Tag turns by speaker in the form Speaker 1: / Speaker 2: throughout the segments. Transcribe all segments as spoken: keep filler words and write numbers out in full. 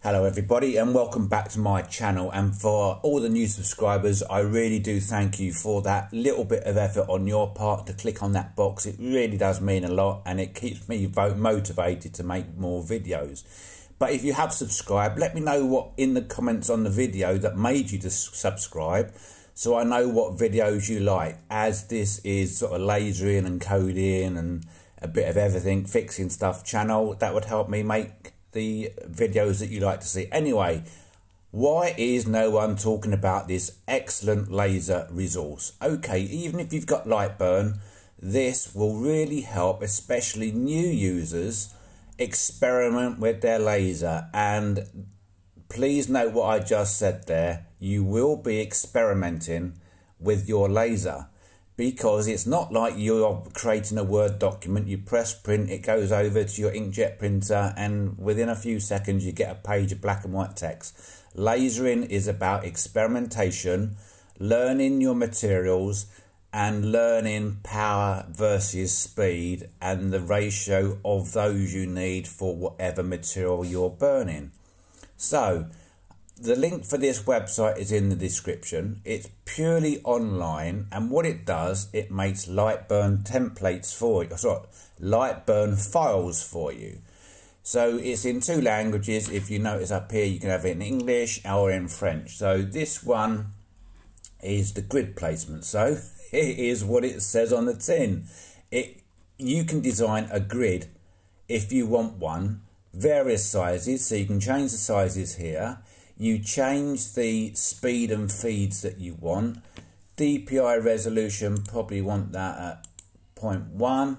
Speaker 1: Hello everybody and welcome back to my channel, and for all the new subscribers I really do thank you for that little bit of effort on your part to click on that box. It really does mean a lot and it keeps me motivated to make more videos. But if you have subscribed, let me know what in the comments on the video that made you to subscribe, so I know what videos you like, as this is sort of lasering and coding and a bit of everything, fixing stuff channel. That would help me make the videos that you like to see. Anyway, why is no one talking about this excellent laser resource? Okay, even if you've got Lightburn, this will really help, especially new users, experiment with their laser. And please note what I just said there. You will be experimenting with your laser, because it's not like you're creating a Word document, you press print, it goes over to your inkjet printer, and within a few seconds you get a page of black and white text. Lasering is about experimentation, learning your materials, and learning power versus speed and the ratio of those you need for whatever material you're burning. So, the link for this website is in the description. It's purely online, and what it does, it makes Lightburn templates for you, sorry, Lightburn files for you. So it's in two languages. If you notice up here, you can have it in English or in French. So this one is the grid placement. So it is what it says on the tin. It you can design a grid if you want one, various sizes, so you can change the sizes here. You change the speed and feeds that you want. D P I resolution, probably want that at zero point one.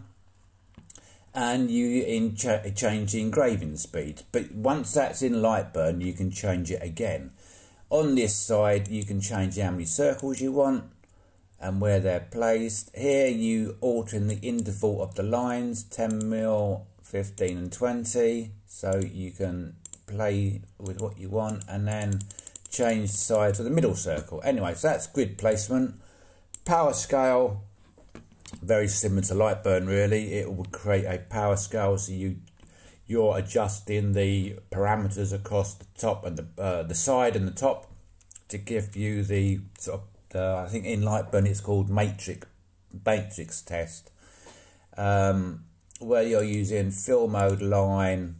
Speaker 1: And you in ch change the engraving speed. But once that's in Lightburn, you can change it again. On this side, you can change how many circles you want and where they're placed. Here, you alter in the interval of the lines, ten mil, fifteen and twenty. So you can play with what you want and then change the size of the middle circle. Anyway, so that's grid placement. Power scale, very similar to Lightburn really. It will create a power scale, so you you're adjusting the parameters across the top and the uh, the side and the top to give you the sort of uh, I think in Lightburn it's called matrix matrix test, um, where you're using fill mode, line,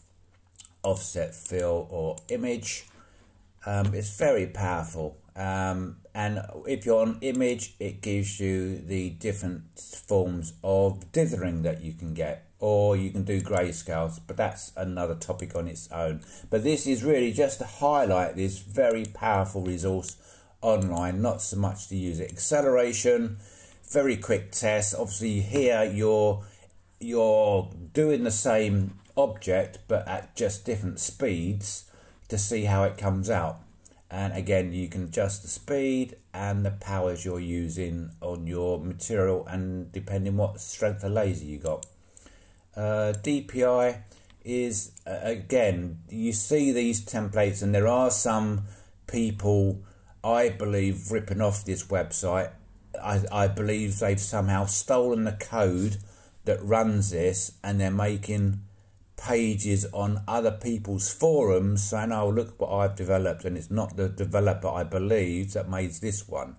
Speaker 1: offset fill or image. Um, it's very powerful, um, and if you're on image, it gives you the different forms of dithering that you can get, or you can do grayscales, but that's another topic on its own. But this is really just to highlight this very powerful resource online, not so much to use it. Acceleration, very quick test. Obviously here you're you're doing the same object but at just different speeds to see how it comes out, and again you can adjust the speed and the powers you're using on your material and depending what strength of laser you got. uh, D P I is uh, again, you see these templates and there are some people, I believe, ripping off this website. I, I believe they've somehow stolen the code that runs this and they're making pages on other people's forums saying, oh, look what I've developed, and it's not the developer, I believe, that made this one.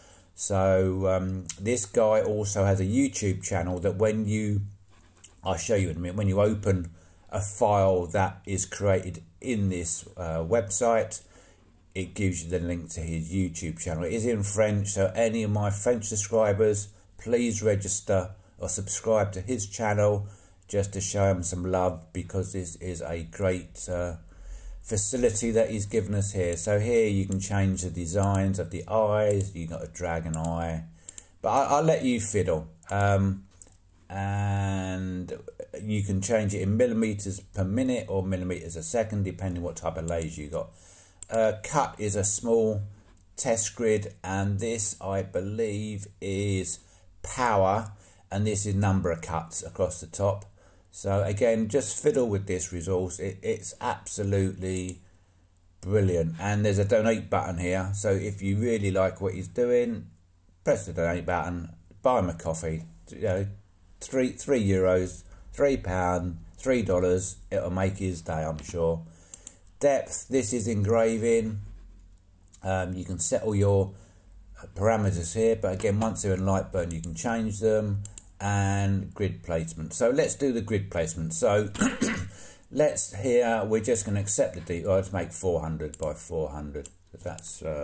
Speaker 1: So um, this guy also has a YouTube channel that when you, I'll show you in a minute, when you open a file that is created in this uh, website, it gives you the link to his YouTube channel. It is in French, so any of my French subscribers, please register or subscribe to his channel, just to show him some love, because this is a great uh, facility that he's given us here. So here you can change the designs of the eyes. You've got a dragon eye, but I, I'll let you fiddle. Um, and you can change it in millimeters per minute or millimeters a second, depending what type of laser you got. Uh, cut is a small test grid, and this I believe is power, and this is number of cuts across the top. So again, just fiddle with this resource. It, it's absolutely brilliant. And there's a donate button here. So if you really like what he's doing, press the donate button, buy him a coffee. You know, three three euros, three pound, three dollars. It'll make his day, I'm sure. Depth, this is engraving. Um, you can set all your parameters here, but again, once they're in Lightburn, you can change them. And grid placement. So let's do the grid placement. So let's here, we're just going to accept the D. Oh, let's make four hundred by four hundred. So that's uh,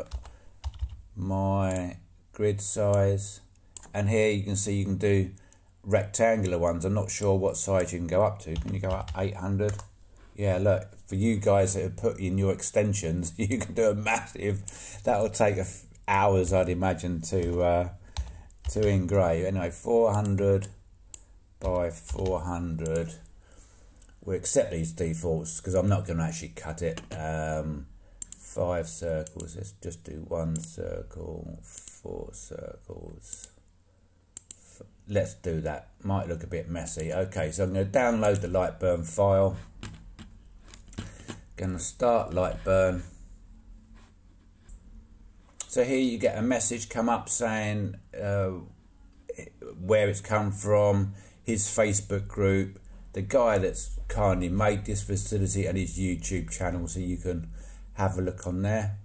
Speaker 1: my grid size. And here you can see you can do rectangular ones. I'm not sure what size you can go up to. Can you go up eight hundred? Yeah, look, for you guys that have put in your extensions, you can do a massive, that'll take a f hours, I'd imagine, to uh, to engrave. Anyway, four hundred by four hundred. We accept these defaults because I'm not going to actually cut it. Um, five circles. Let's just do one circle, four circles. Let's do that. Might look a bit messy. Okay, so I'm going to download the Lightburn file. Going to start Lightburn. So here you get a message come up saying uh, where it's come from, his Facebook group, the guy that's kindly made this facility, and his YouTube channel, so you can have a look on there.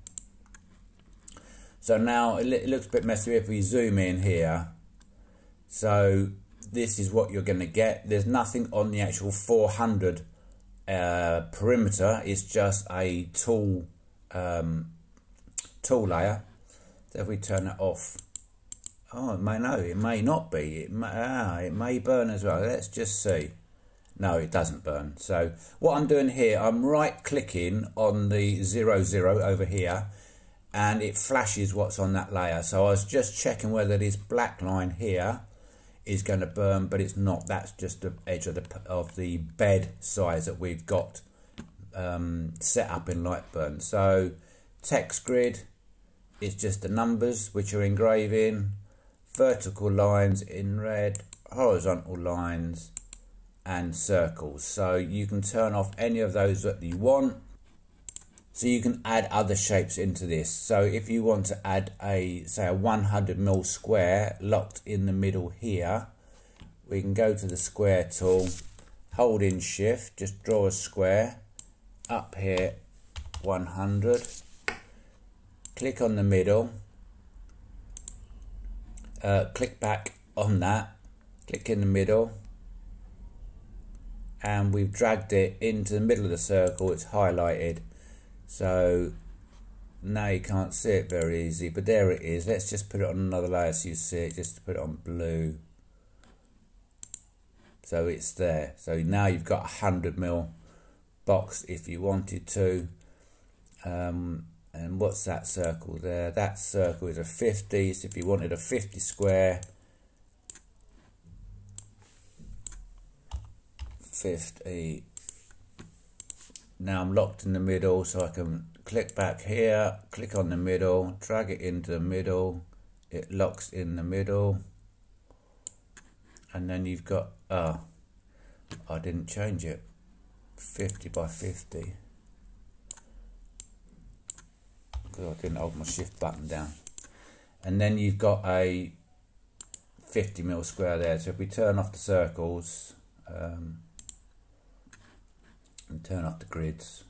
Speaker 1: So now it looks a bit messy if we zoom in here. So this is what you're going to get. There's nothing on the actual four hundred uh, perimeter. It's just a tool um, tool layer. So if we turn it off, oh, it may no, it may not be. It may, ah, it may burn as well. Let's just see. No, it doesn't burn. So what I'm doing here, I'm right clicking on the zero zero over here, and it flashes what's on that layer. So I was just checking whether this black line here is going to burn, but it's not. That's just the edge of the of the bed size that we've got um, set up in Lightburn. So text grid is just the numbers which are engraving, vertical lines in red, horizontal lines, and circles. So you can turn off any of those that you want. So you can add other shapes into this. So if you want to add a, say, a one hundred mil square locked in the middle here, we can go to the square tool, hold in shift, just draw a square, up here, one hundred, click on the middle, uh, click back on that, click in the middle, and we've dragged it into the middle of the circle. It's highlighted. So now you can't see it very easy, but there it is. Let's just put it on another layer so you see it, just to put it on blue. So it's there. So now you've got a one hundred mil box if you wanted to. Um, and what's that circle there? That circle is a fifty. So if you wanted a fifty square, fifty. Now I'm locked in the middle, so I can click back here, click on the middle, drag it into the middle, it locks in the middle, and then you've got, ah, oh, I didn't change it, fifty by fifty, because I didn't hold my shift button down. And then you've got a fifty mil square there. So if we turn off the circles, um, and turn off the grids,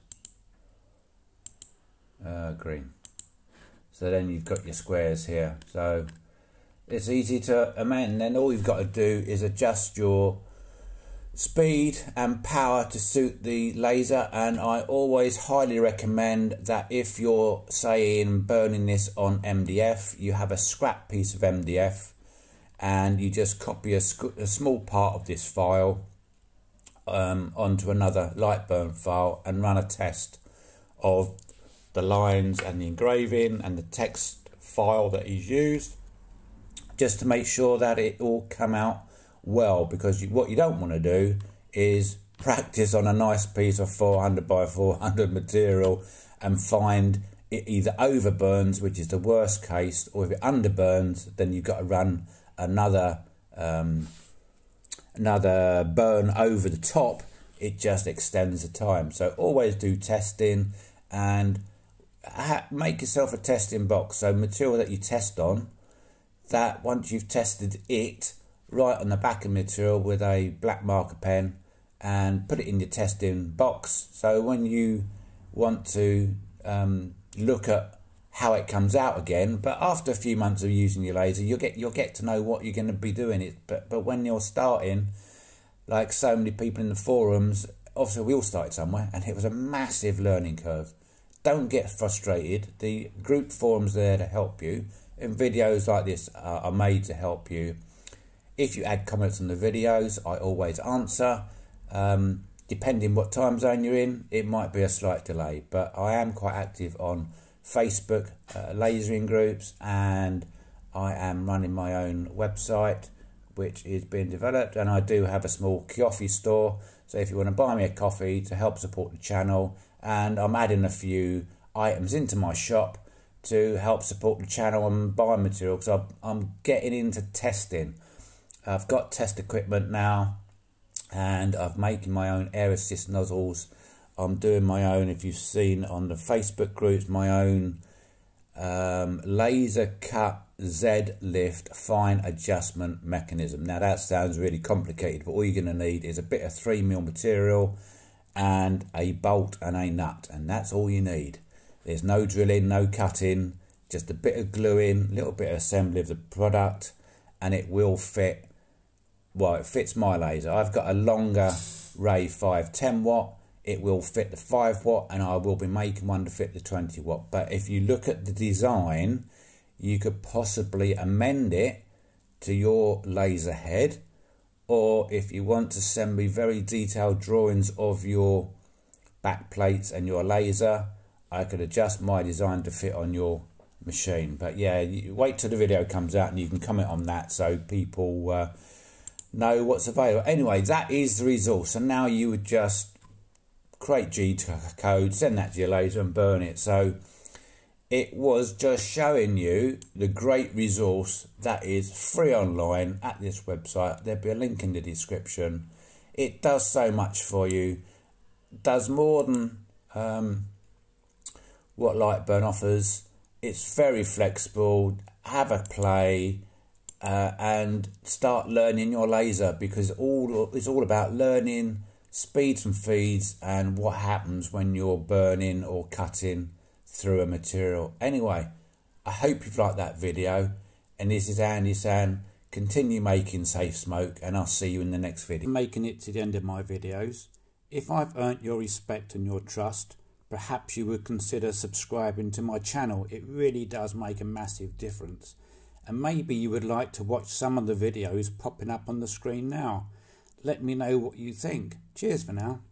Speaker 1: uh, green. So then you've got your squares here. So it's easy to amend. Then all you've got to do is adjust your speed and power to suit the laser. And I always highly recommend that if you're saying burning this on M D F, you have a scrap piece of M D F and you just copy a, a small part of this file Um, onto another Lightburn file and run a test of the lines and the engraving and the text file that he's used, just to make sure that it all come out well, because you, what you don't want to do is practice on a nice piece of four hundred by four hundred material and find it either overburns, which is the worst case, or if it underburns, then you've got to run another um, another burn over the top. It just extends the time. So always do testing and ha make yourself a testing box. So material that you test on, that once you've tested it, write on the back of material with a black marker pen and put it in your testing box. So when you want to um, look at how it comes out again. But after a few months of using your laser, you'll get you'll get to know what you're going to be doing. It, but but when you're starting, like so many people in the forums, obviously we all started somewhere, and it was a massive learning curve. Don't get frustrated. The group forums there to help you, and videos like this are, are made to help you. If you add comments on the videos, I always answer. Um, depending what time zone you're in, it might be a slight delay, but I am quite active on Facebook, uh, lasering groups, and I am running my own website which is being developed, and I do have a small coffee store, so if you want to buy me a coffee to help support the channel, and I'm adding a few items into my shop to help support the channel and buy material, because I'm getting into testing. I've got test equipment now, and I'm making my own air assist nozzles. I'm doing my own, if you've seen on the Facebook groups, my own um, laser cut Z lift fine adjustment mechanism. Now that sounds really complicated, but all you're going to need is a bit of three mil material and a bolt and a nut, and that's all you need. There's no drilling, no cutting, just a bit of gluing, a little bit of assembly of the product, and it will fit. Well, it fits my laser. I've got a longer Ray five ten watt. It will fit the five watt, and I will be making one to fit the twenty watt. But if you look at the design, you could possibly amend it to your laser head, or if you want to send me very detailed drawings of your back plates and your laser, I could adjust my design to fit on your machine. But yeah, you wait till the video comes out and you can comment on that, so people uh, know what's available. Anyway, that is the resource, and now you would just create G code, send that to your laser and burn it. So it was just showing you the great resource that is free online at this website. There'll be a link in the description. It does so much for you, does more than um, what Lightburn offers. It's very flexible. Have a play uh, and start learning your laser, because all it's all about learning speeds and feeds and what happens when you're burning or cutting through a material. Anyway, I hope you've liked that video, and this is Andy saying continue making safe smoke, and I'll see you in the next video. Making it to the end of my videos. If I've earned your respect and your trust, perhaps you would consider subscribing to my channel. It really does make a massive difference. And maybe you would like to watch some of the videos popping up on the screen now. Let me know what you think. Cheers for now.